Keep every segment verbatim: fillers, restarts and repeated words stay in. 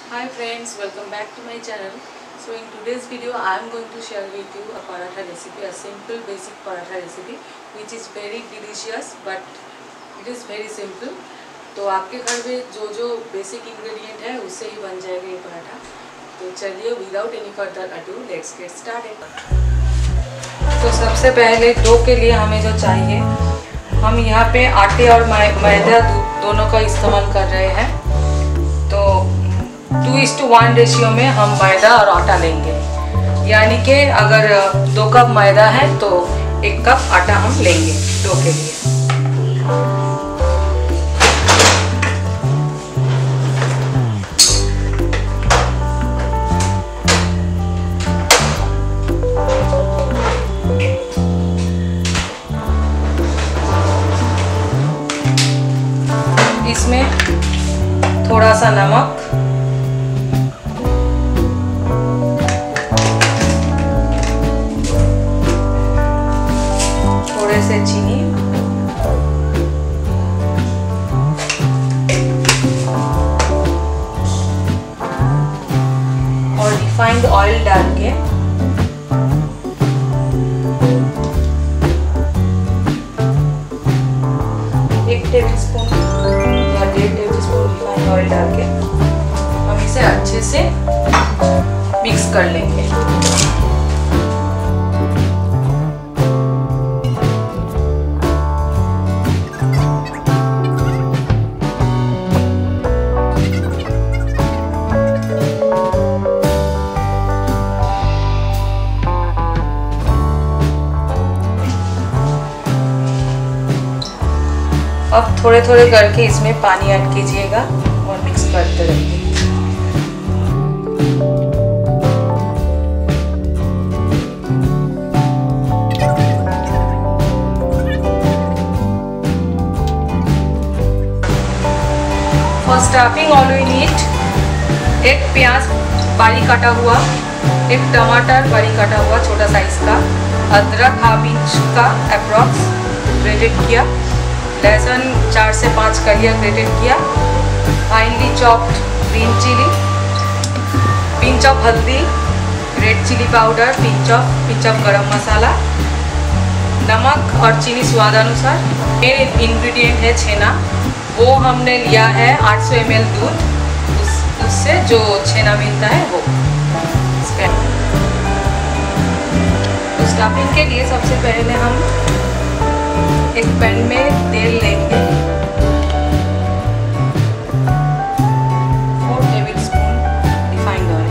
Hi friends, welcome back to my channel. So in today's video I am going to share with you a paratha recipe, a simple basic paratha recipe which is very delicious but it is very simple. तो आपके घर में जो जो basic ingredient है उससे ही बन जाएगा ये पराठा. तो चलिए without any further ado let's get started. तो सबसे पहले डो के लिए हमें जो चाहिए, हम यहाँ पे आटे और मैदा दोनों का इस्तेमाल कर रहे हैं. तो टू इस टू वन रेशियो में हम मैदा और आटा लेंगे, यानी कि अगर दो कप मैदा है तो एक कप आटा हम लेंगे डो के लिए. इसमें थोड़ा सा नमक, थोड़े से चीनी और रिफाइंड ऑयल डाल के एक टेबल स्पून या डेढ़ टेबल स्पून रिफाइंड ऑयल डाल के हम इसे अच्छे से मिक्स कर लेंगे. अब थोड़े थोड़े करके इसमें पानी ऐड कीजिएगा और मिक्स करते रहिए. For stuffing all we need एक प्याज बारीक काटा हुआ, एक टमाटर बारीक काटा हुआ छोटा साइज का, अदरक हाफ इंच का अप्रॉक्स ग्रेटेड किया, लहसुन चार से पाँच कलियां ग्रेटेड किया, finally chopped green chilli, pinch of haldi, red chilli powder, pinch of pinch of garam masala, नमक और चीनी स्वादानुसार. मेन इंग्रेडिएंट है छेना, वो हमने लिया है आठ सौ एम एल दूध, उस उससे जो छेना मिलता है वो. तो स्टफिंग के लिए सबसे पहले हम एक पैन में तेल लेंगे, four tablespoon refined oil,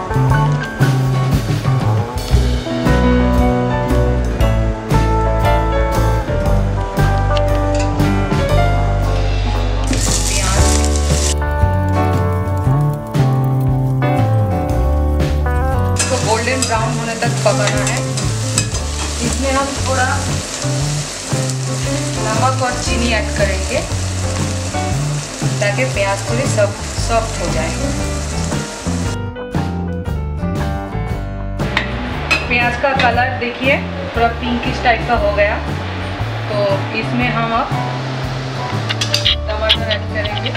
प्याज, इसको गोल्डन ब्राउन होने तक पकाना है. इसमें हम थोड़ा नमक और चीनी ऐड करेंगे ताकि प्याज थोड़ी सॉफ्ट हो जाए. प्याज का कलर देखिए थोड़ा पिंकिश टाइप का हो गया. तो इसमें हम अब टमाटर ऐड करेंगे,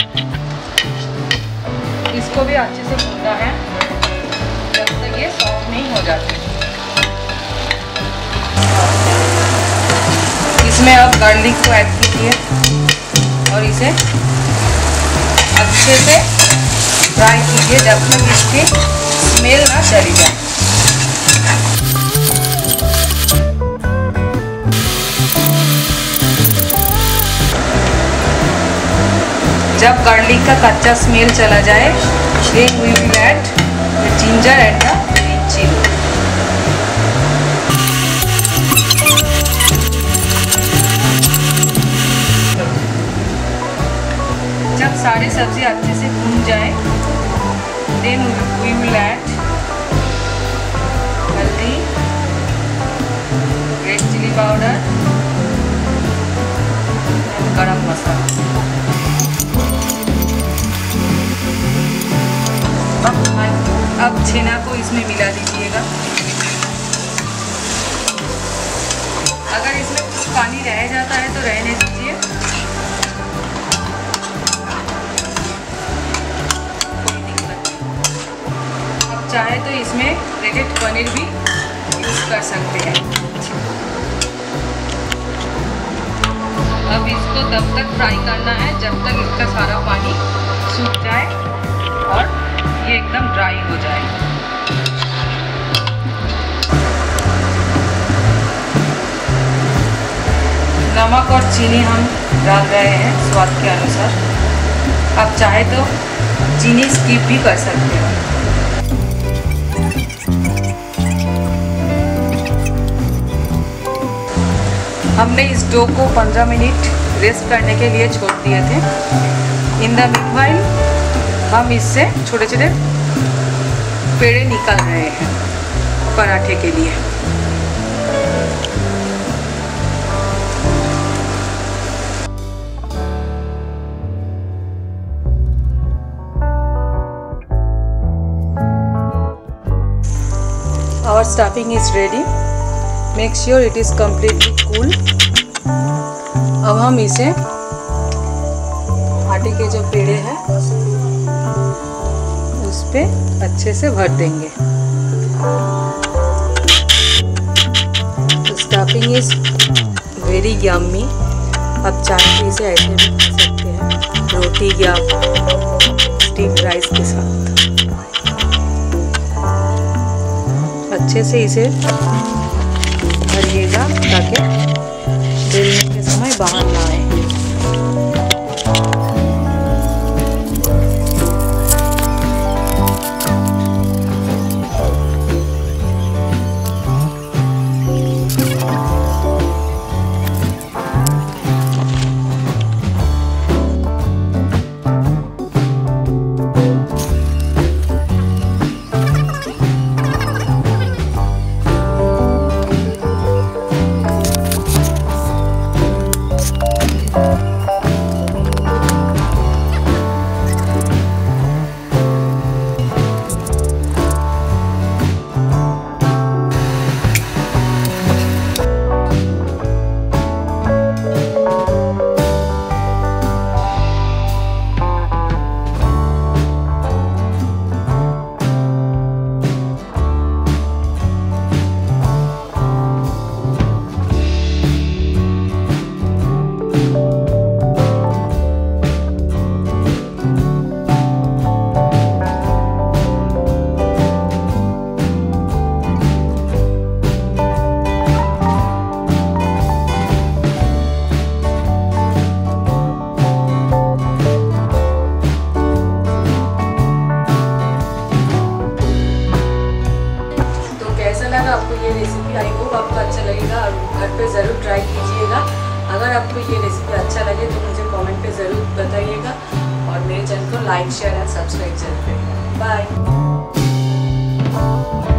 इसको भी अच्छे से भूनना है जब तक ये सॉफ्ट नहीं हो जाती. इसमें अब गार्लिक को ऐड कीजिए और इसे अच्छे से फ्राई कीजिए जब तक इसकी स्मेल ना चली जाए. जब गार्लिक का कच्चा स्मेल चला जाए then we will add the ginger and the green chilli. जब सारी सब्जी अच्छे से भून जाए then we will add haldi, red chilli powder, garam masala. अब छेना को इसमें मिला दीजिएगा. अगर इसमें कुछ पानी रह जाता है तो रहने दीजिए. कोई दिक्कत चाहे तो इसमें ग्रेटेड पनीर भी यूज़ कर सकते हैं। अब इसको तब तक फ्राई करना है जब तक इसका सारा पानी सूख जाए और ये एकदम ड्राई हो जाए। नमक और चीनी हम डाल रहे हैं स्वाद के अनुसार। आप चाहे तो चीनी स्किप भी कर सकते हो। हमने इस डो को पंद्रह मिनट रेस्ट करने के लिए छोड़ दिए थे। इन द मीनवाइल हम इससे छोटे छोटे पेड़े निकाल रहे हैं पराठे के लिए। Our stuffing is ready. Make sure it is completely cool. अब हम इसे आटे के जो पेड़े हैं उस पे अच्छे से भर देंगे। तो स्टफिंग इज वेरी यम्मी। अब चाहे इसे ऐसे भी खा सकते हैं रोटी या स्टीम राइस के साथ। अच्छे से इसे भरिएगा ताकि बेलने के समय बाहर ना आए। आपको ये रेसिपी आई होप आपको अच्छा लगेगा और घर पे ज़रूर ट्राई कीजिएगा। अगर आपको ये रेसिपी अच्छा लगे तो मुझे कमेंट पे ज़रूर बताइएगा और मेरे चैनल को लाइक शेयर एंड सब्सक्राइब जरूर करिएगा। बाय।